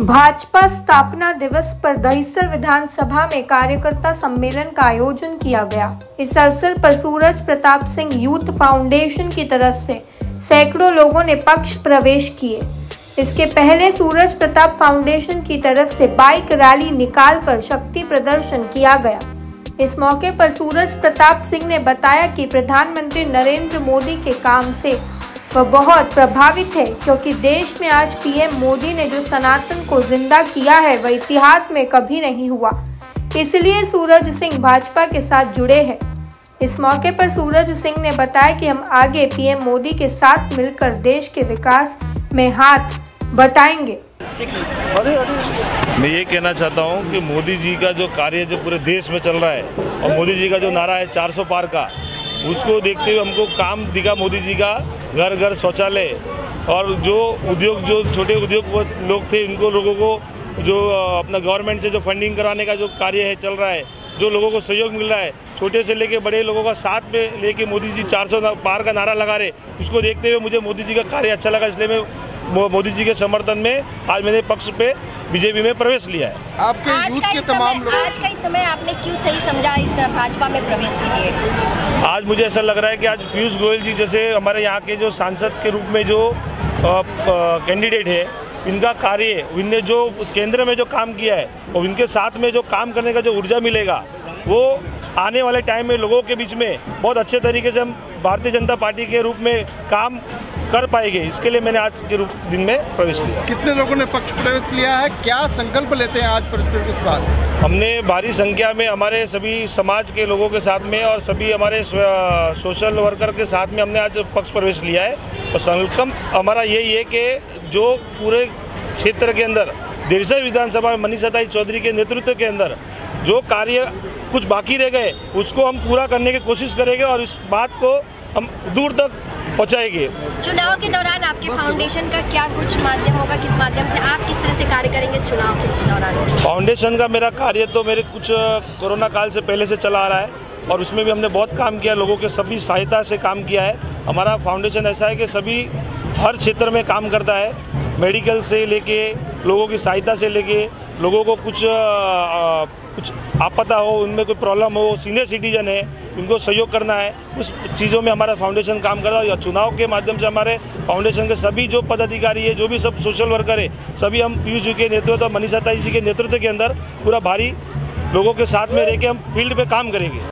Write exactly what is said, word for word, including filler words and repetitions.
भाजपा स्थापना दिवस पर दहिसर विधानसभा में कार्यकर्ता सम्मेलन का आयोजन किया गया। इस अवसर पर सूरज प्रताप सिंह यूथ फाउंडेशन की तरफ से सैकड़ों लोगों ने पक्ष प्रवेश किए। इसके पहले सूरज प्रताप फाउंडेशन की तरफ से बाइक रैली निकालकर शक्ति प्रदर्शन किया गया। इस मौके पर सूरज प्रताप सिंह ने बताया कि प्रधानमंत्री नरेंद्र मोदी के काम से वह बहुत प्रभावित है, क्योंकि देश में आज पीएम मोदी ने जो सनातन को जिंदा किया है वह इतिहास में कभी नहीं हुआ। इसलिए सूरज सिंह भाजपा के साथ जुड़े हैं। इस मौके पर सूरज सिंह ने बताया कि हम आगे पीएम मोदी के साथ मिलकर देश के विकास में हाथ बटाएंगे। मैं ये कहना चाहता हूँ कि मोदी जी का जो कार्य जो पूरे देश में चल रहा है और मोदी जी का जो नारा है चार सौ पार का, उसको देखते हुए हमको काम दिखा मोदी जी का, घर घर शौचालय, और जो उद्योग जो छोटे उद्योग लोग थे उनको लोगों को जो अपना गवर्नमेंट से जो फंडिंग कराने का जो कार्य है चल रहा है, जो लोगों को सहयोग मिल रहा है, छोटे से लेके बड़े लोगों का साथ में लेके मोदी जी चार सौ पार का नारा लगा रहे, उसको देखते हुए मुझे मोदी जी का कार्य अच्छा लगा। इसलिए मैं मोदी जी के समर्थन में आज मैंने पक्ष पे बीजेपी में प्रवेश लिया है। आपके यूथ के तमाम लोग आज का इस समय आपने क्यों सही समझा इस भाजपा में प्रवेश के लिए? आज मुझे ऐसा लग रहा है कि आज पीयूष गोयल जी जैसे हमारे यहाँ के जो सांसद के रूप में जो कैंडिडेट है, इनका कार्य, इनने जो केंद्र में जो काम किया है और इनके साथ में जो काम करने का जो ऊर्जा मिलेगा, वो आने वाले टाइम में लोगों के बीच में बहुत अच्छे तरीके से हम भारतीय जनता पार्टी के रूप में काम कर पाएंगे। इसके लिए मैंने आज के रूप दिन में प्रवेश लिया। कितने लोगों ने पक्ष प्रवेश लिया है, क्या संकल्प लेते हैं आज प्रवेश के बाद? हमने भारी संख्या में हमारे सभी समाज के लोगों के साथ में और सभी हमारे सोशल वर्कर के साथ में हमने आज पक्ष प्रवेश लिया है। और संकल्प हमारा यही है कि जो पूरे क्षेत्र के अंदर दहिसर विधानसभा में मनीष सताई चौधरी के नेतृत्व के अंदर जो कार्य कुछ बाकी रह गए उसको हम पूरा करने की कोशिश करेंगे और इस बात को हम दूर तक पहुंचाएंगे। चुनाव के दौरान आपके फाउंडेशन का क्या कुछ माध्यम होगा, किस माध्यम से आप किस तरह से कार्य करेंगे इस चुनाव के दौरान? फाउंडेशन का मेरा कार्य तो मेरे कुछ कोरोना काल से पहले से चला आ रहा है और उसमें भी हमने बहुत काम किया, लोगों के सभी सहायता से काम किया है। हमारा फाउंडेशन ऐसा है कि सभी हर क्षेत्र में काम करता है, मेडिकल से लेके लोगों की सहायता से लेके लोगों को कुछ आ, कुछ आपदा हो, उनमें कोई प्रॉब्लम हो, सीनियर सिटीजन है, उनको सहयोग करना है, उस चीज़ों में हमारा फाउंडेशन काम करता है। चुनाव के माध्यम से हमारे फाउंडेशन के सभी जो पदाधिकारी है, जो भी सब सोशल वर्कर है, सभी हम पीयूष जी के नेतृत्व, मनीष सताई जी के नेतृत्व के अंदर पूरा भारी लोगों के साथ में रह के हम फील्ड पे काम करेंगे।